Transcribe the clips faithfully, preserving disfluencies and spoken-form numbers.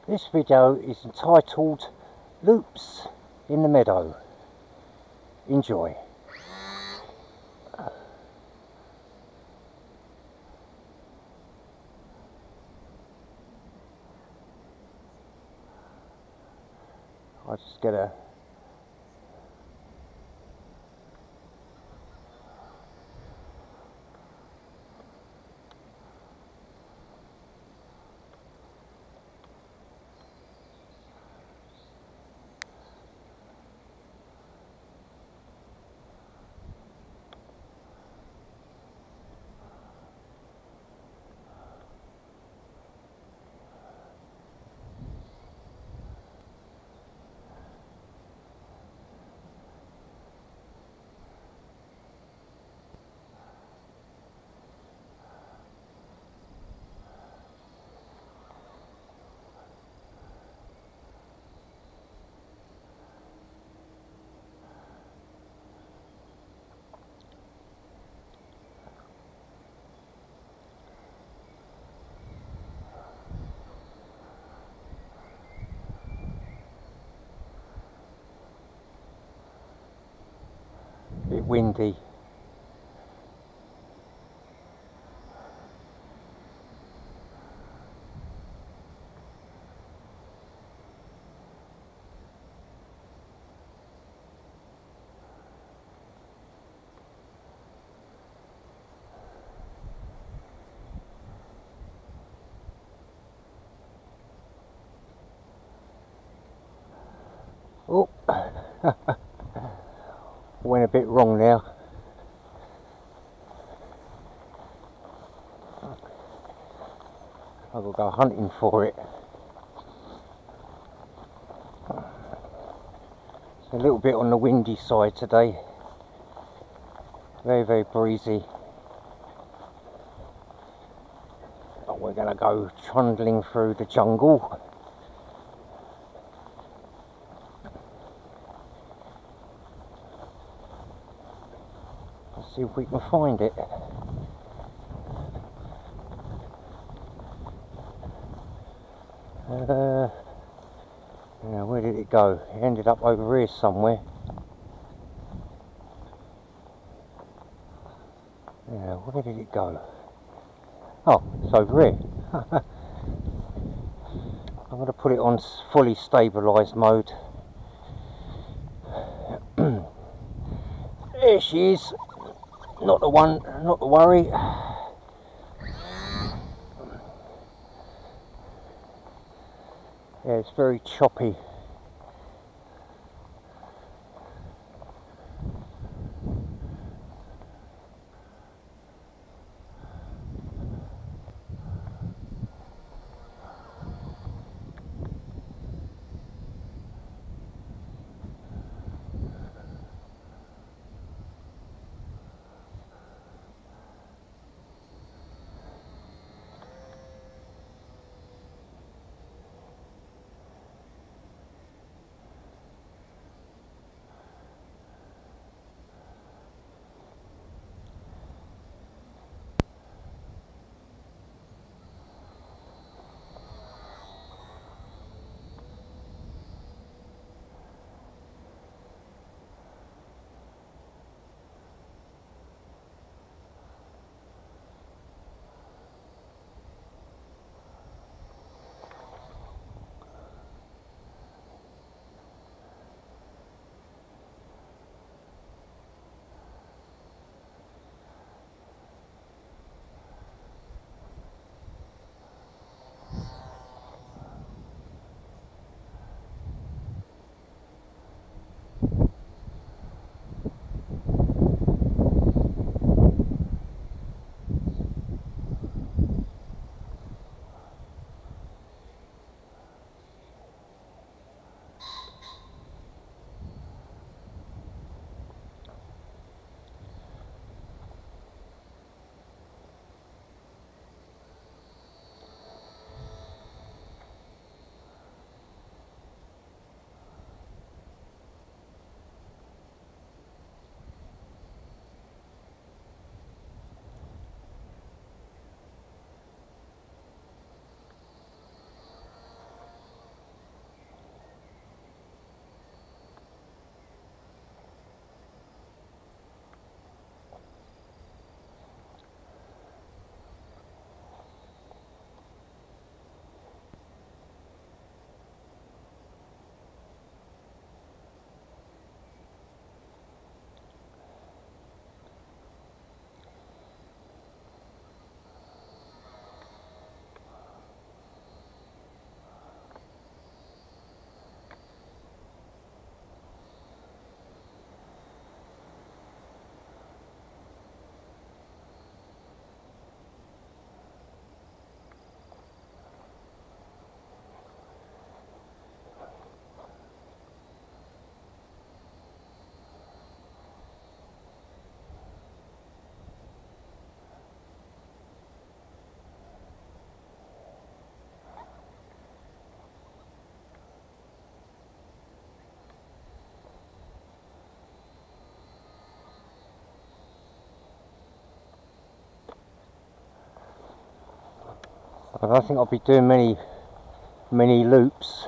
This video is entitled Loops in the Meadow. Enjoy. I just get a bit windy. Oh, went a bit wrong now. I will go hunting for it. It's a little bit on the windy side today. Very, very breezy. But we're going to go trundling through the jungle. Let's see if we can find it. Uh, yeah, where did it go? It ended up over here somewhere. Yeah, where did it go? Oh, it's over here. I'm going to put it on fully stabilised mode. There she is. Not the one, not to worry. Yeah, it's very choppy. I don't think I'll be doing many many loops.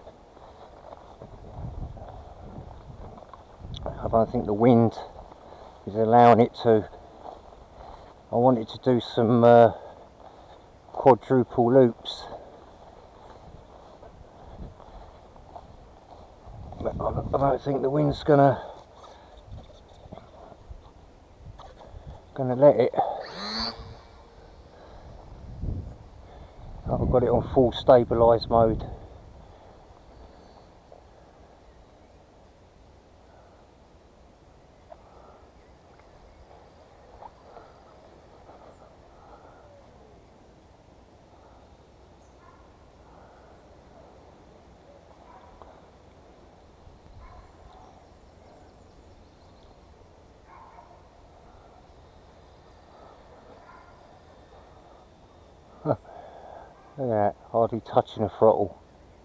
I don't think the wind is allowing it to. I wanted to do some uh, quadruple loops, but I don't think the wind's gonna gonna let it. I've got it on full stabilised mode. Look at that, hardly touching the throttle.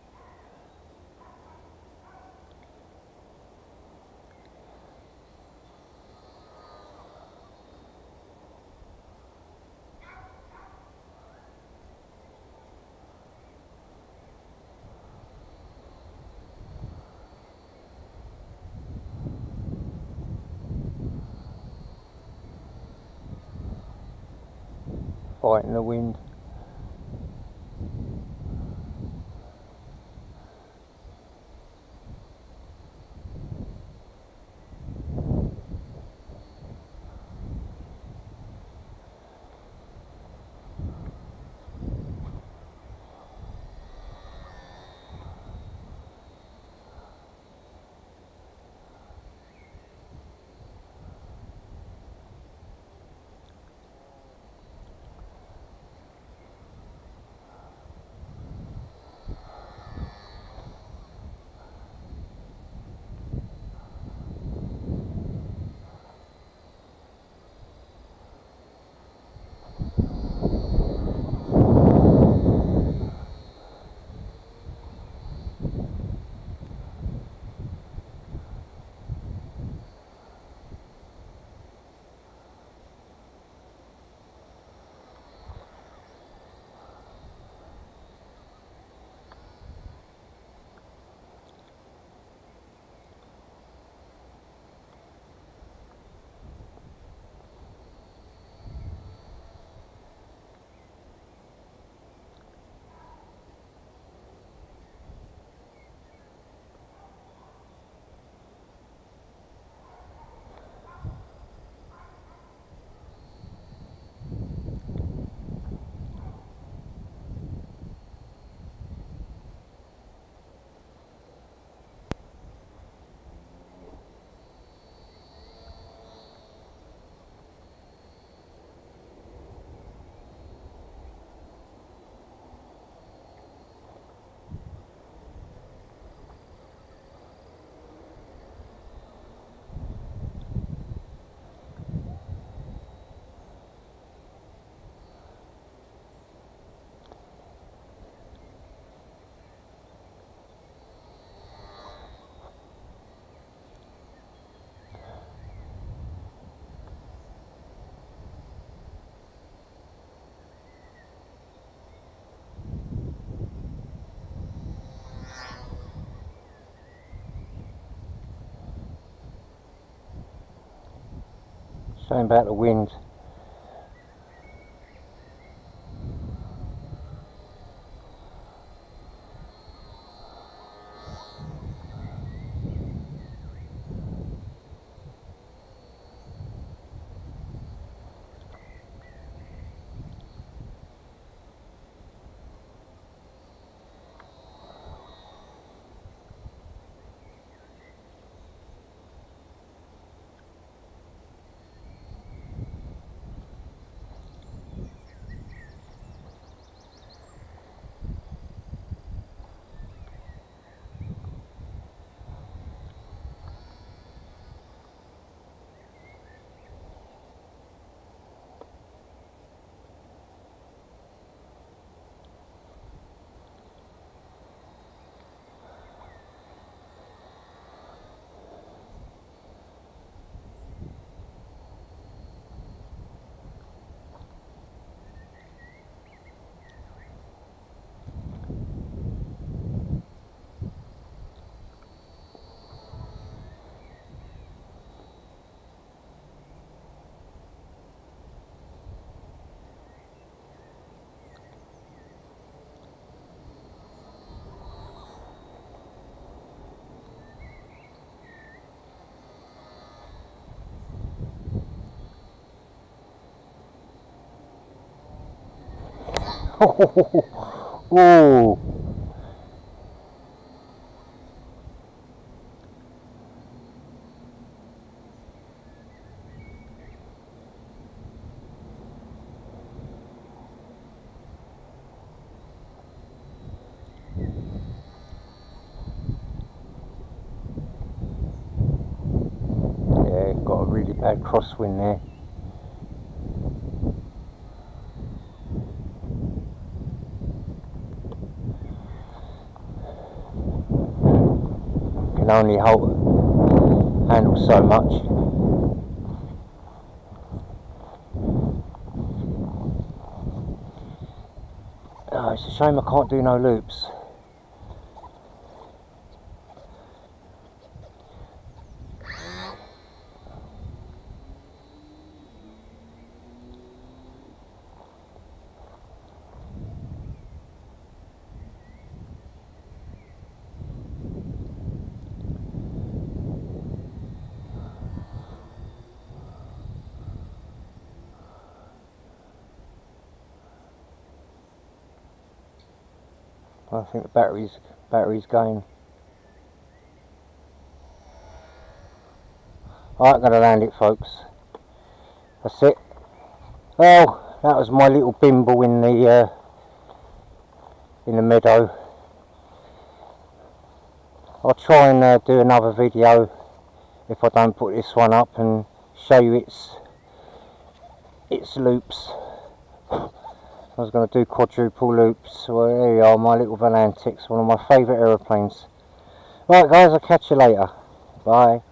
Fighting the wind. Shame about the wind. Ooh. Yeah, got a really bad crosswind there. Can only hold, handle so much. Oh, it's a shame I can't do no loops. I think the battery's battery's going. Alright, gonna land it, folks. That's it. Well, that was my little bimble in the uh, in the meadow. I'll try and uh, do another video if I don't put this one up and show you its its loops. I was going to do quadruple loops. Well, there you are, my little Volantex, one of my favourite aeroplanes. Right guys, I'll catch you later. Bye.